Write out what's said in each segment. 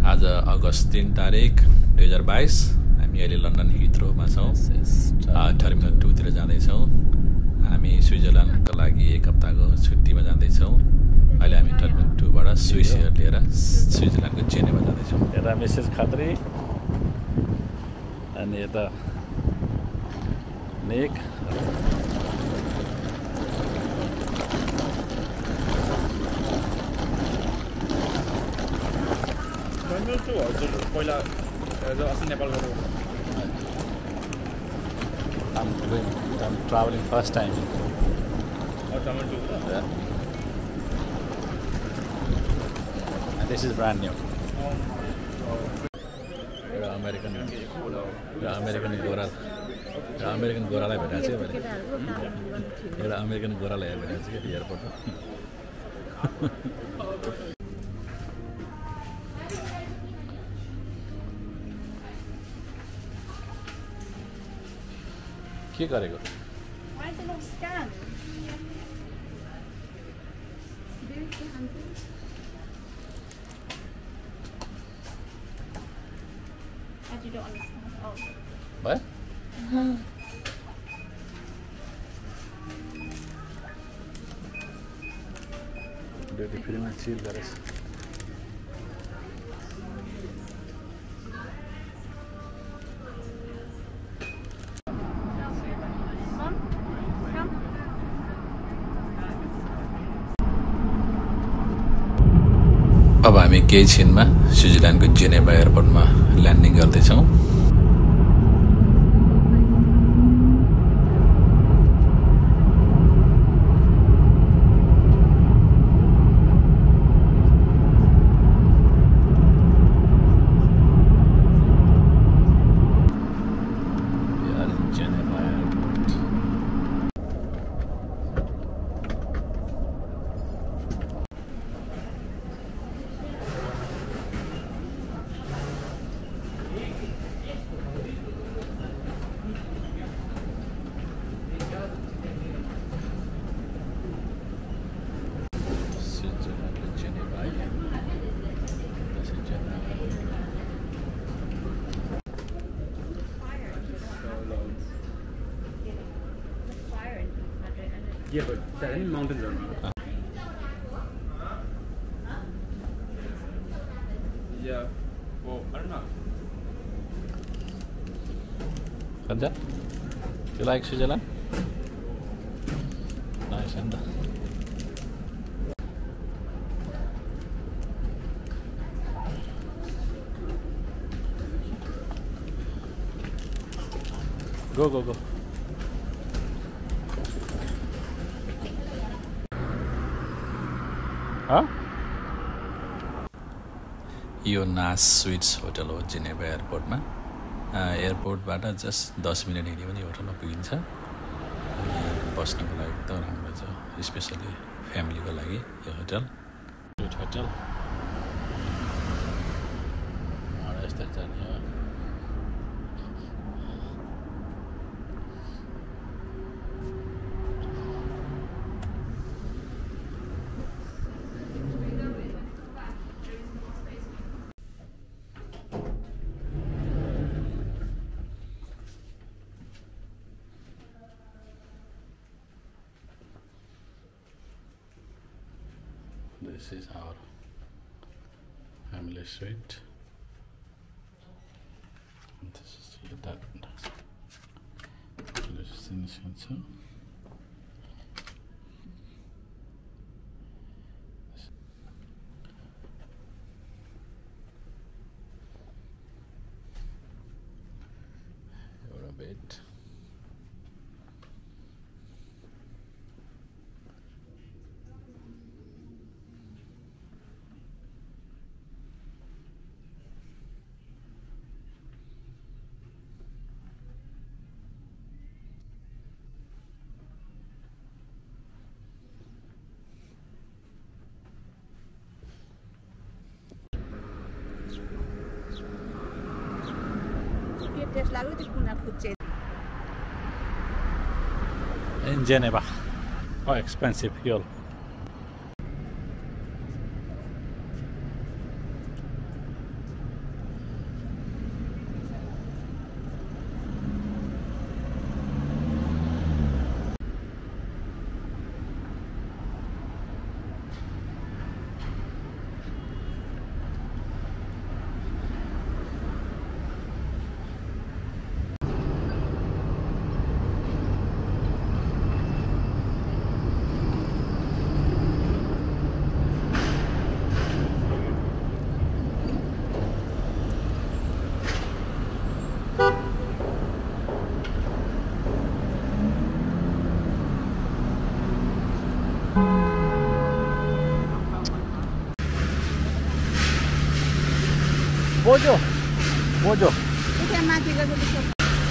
आज अगस्त 3 तारिक 2022 हामी अहिले लन्डन हिथ्रोमा छौँ टर्मिनल 2 तिर जाँदैछौँ हामी स्विजरल्यान्डको लागि एक हप्ताको छुट्टीमा जाँदैछौँ अहिले हामी टर्मिनल 2 बाट स्विस एयर लिएर स्विजरल्यान्डको जेनेभा जाँदैछौँ यता मिसेस खत्री अनि यता निक पहिला अस्ति नेपाल गएको I'm traveling first time. Yeah. And this is brand new. American गोरालाई भेटाएको छु मैले एउटा अमेरिकन गोरालाई भेटाएको छु कि एयरपोर्टमा के गरेको You don't understand. Oh. What? Duty free ma chill गरेछ अब हामी केही छिनमा स्विजरल्यान्डको जेनेभा एयरपोर्टमा ल्यान्डिङ गर्दैछौँ Yeah, but there are any mountains around. Yeah. Well, I don't know. Kanja, you like Switzerland? Nice, and go. Huh? यो नास स्विट्स होटल हो जेनेभा एयरपोर्टमा एयरपोर्टबाट जस्ट 10 मिनट हिँड्यो भने होटलमा पुगिन्छ बस्नुको लागि एकदम राम्रो छ स्पेसली फ्यामिलीको लागि यो होटल होटल यस्तै छ नि This is our family suite. And this is that. This is a bit. In Geneva. Oh, expensive fuel. बोजो बोजो त्यहाँ माथि गएर त्यसको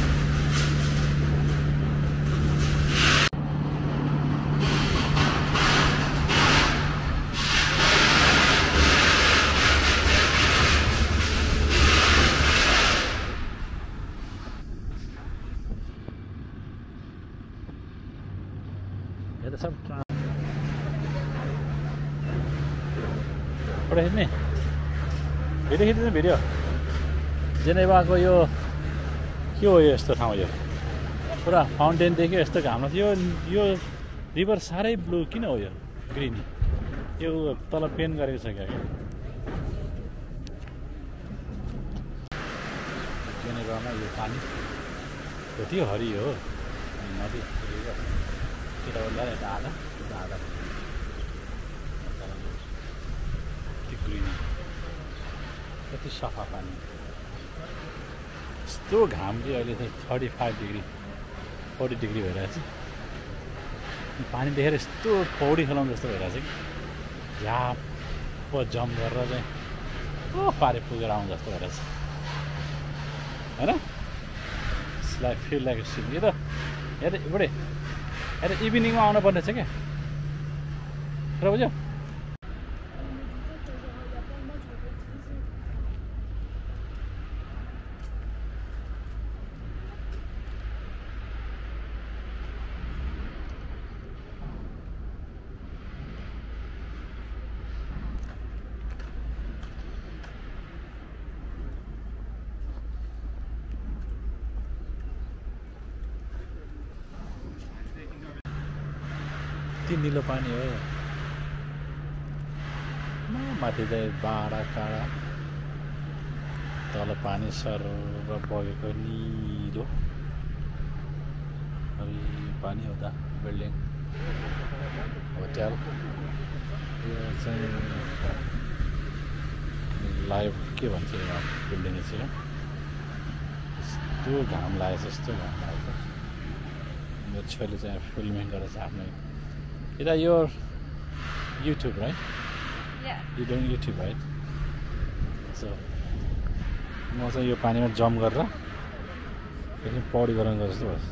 सब फोटो खिच्ने भिडियो खिच्ने भिडियो जेनेभाको यो के हो यो यस्तो ठाउँ यो पुरा फाउन्टेन देख्यो यस्तो घाम थियो यो रिभर साह्रै ब्लू किन हो यो ग्रिन यो तल पेन गरेको छ क्या जेनेभामा यो पानी कति हरियो हो नदी यता आधा आधा ग्रिन कति सफा पानी यस्तो घाम चाहिँ अहिले त 35 डिग्री 40 डिग्री भइरहेछ पानी देखेर यस्तो पौडी खेलाउनु जस्तो भइरहेछ कि झ्याप जम्प गरेर चाहिँ पारे पुगेर आउनु जस्तो भइरहेछ होइन लाइक फिल लाइक सिन यो त बुढे यहाँ त इभिनिङमा आउनु पर्ने छ क्या र बुझ्यो 3 निलो पानी हो माथि चाहिँ बाडा काडा तल पानी सर बगेको निलो अनि पानी हो त बिल्डिङ होटल यो चाहिँ लाइभ के भन्छ यो बिल्डिङ चाहिँ यस्तो घाम लागेछ यस्तो घाम लागेछ मेरो छोरीले चाहिँ फिल्मिङ गरेर चाहिँ आफ्नो Is that your YouTube, right? Yeah. You're doing YouTube, right? So, म चाहिँ यो पानीमा जम्प गरेर एकछिन पौडी गराउनु जस्तो भयो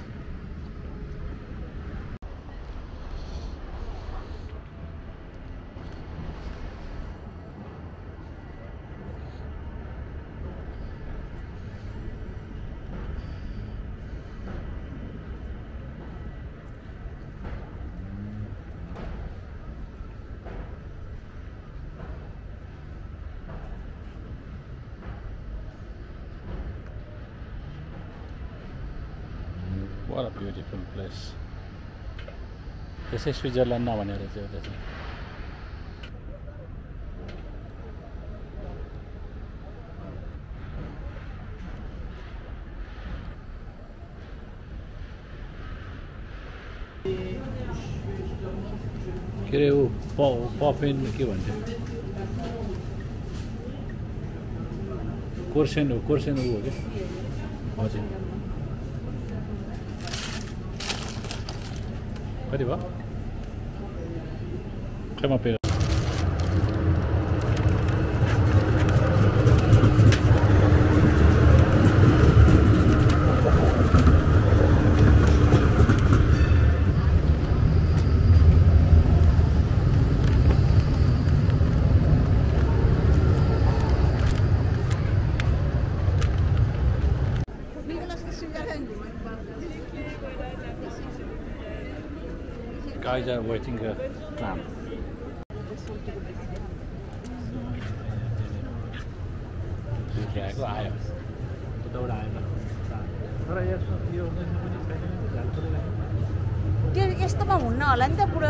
What a beautiful place. त्यसै स्विजरल्यान्ड नभनेर चाहिँ त्यो चाहिँ के अरे ऊ पपेन के भन्छ कोर्सेन ऊ हो कि हजुर कति भयो खै म पे Guys are waiting a tram. आयो दौडा आएन तर यो त्यो यस्तोमा हुन्न होला नि त पुरो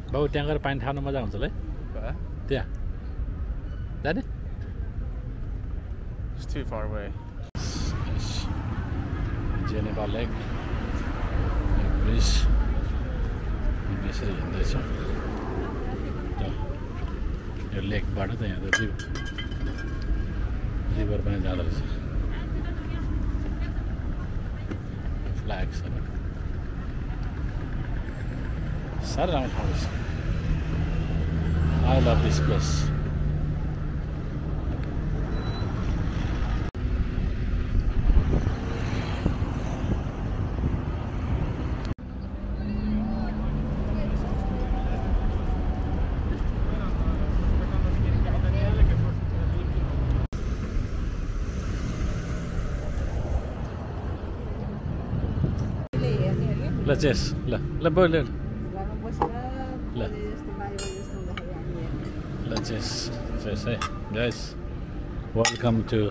बाबु त्यहाँ गएर पानी थाप्न मजा हुन्छ होला है त्यहाँ जाने It's too far away. Geneva lake bridge यसरी हिँड्दैछौँ यो लेकबाट त यहाँ त रिभर पनि जाँदो रहेछ फ्ल्याग्सहरू साह्रै राम्रो ठाउँ रहेछ आई लभ दिस प्लेस ल चेस ल बोल्यो ल ल चेस है guys welcome to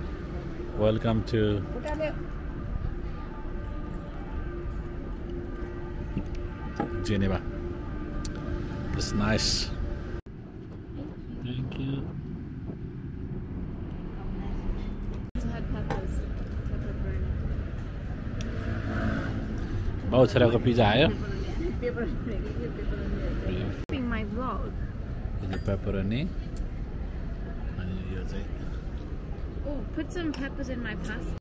Geneva. It's nice. Thank you. बहुत सारा का पिज्जा आयो My vlog. यो पेपरोनी अनि यो चाहिँ Oh, put some peppers in my pasta.